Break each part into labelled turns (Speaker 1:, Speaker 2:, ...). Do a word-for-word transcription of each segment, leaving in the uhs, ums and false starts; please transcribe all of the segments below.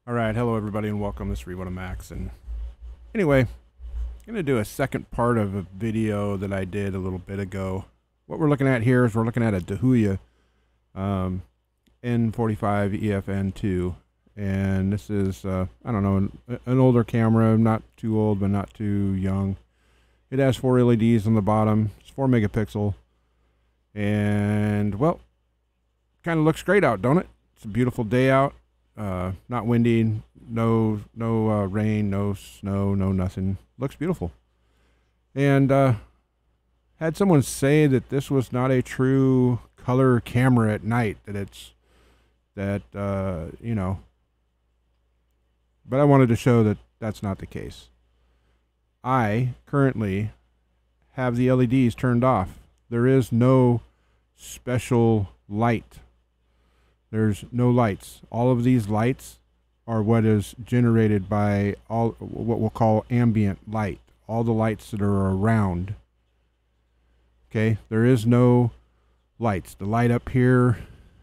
Speaker 1: All right, hello everybody and welcome. This is Revo Max. And anyway, I'm going to do a second part of a video that I did a little bit ago. What we're looking at here is we're looking at a Dahua um, N forty-five E F N two. And this is, uh, I don't know, an, an older camera, not too old but not too young. It has four L E Ds on the bottom. It's four megapixel. And, well, kind of looks great out, don't it? It's a beautiful day out. Uh, not windy, no no uh, rain, no snow, no nothing. Looks beautiful. And uh, had someone say that this was not a true color camera at night. That it's that uh, you know. But I wanted to show that that's not the case. I currently have the L E Ds turned off. There is no special light. There's no lights. All of these lights are what is generated by all what we'll call ambient light. All the lights that are around. Okay, there is no lights. The light up here.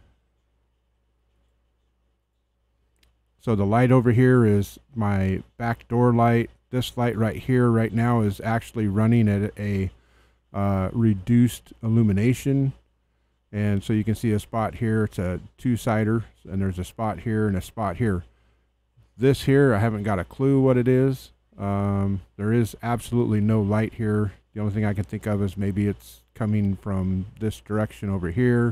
Speaker 1: So the light over here is my back door light. This light right here right now is actually running at a uh, reduced illumination. And so you can see a spot here. It's a two-sider, and there's a spot here and a spot here. This here, I haven't got a clue what it is. Um, there is absolutely no light here. The only thing I can think of is maybe it's coming from this direction over here.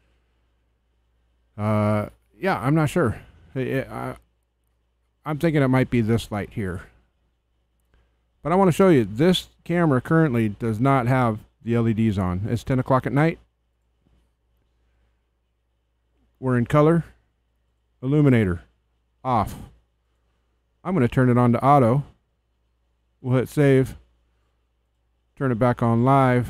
Speaker 1: Uh, yeah, I'm not sure. It, I, I'm thinking it might be this light here. But I want to show you, this camera currently does not have the L E Ds on. It's ten o'clock at night. We're in color, illuminator, off. I'm going to turn it on to auto. We'll hit save, turn it back on live.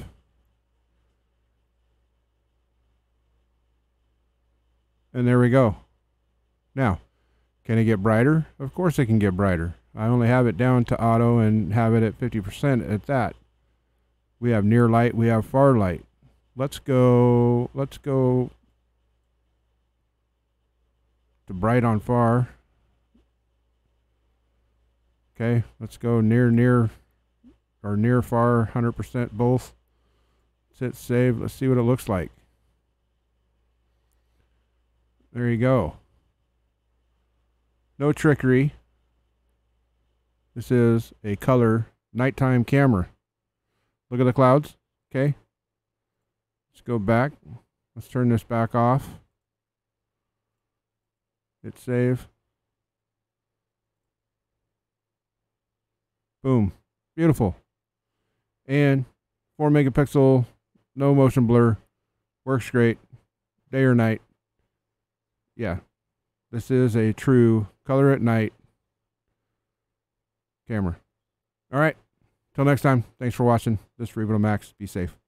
Speaker 1: And there we go. Now, can it get brighter? Of course it can get brighter. I only have it down to auto and have it at fifty percent at that. We have near light, we have far light. Let's go, let's go to bright on far. Okay, let's go near, near, or near far, one hundred percent both. Let's hit save. Let's see what it looks like. There you go. No trickery. This is a color nighttime camera. Look at the clouds. Okay. Let's go back. Let's turn this back off. Hit save. Boom. Beautiful. And four megapixel, no motion blur. Works great. Day or night. Yeah. This is a true color at night camera. All right. Till next time. Thanks for watching. This is Revo Max. Be safe.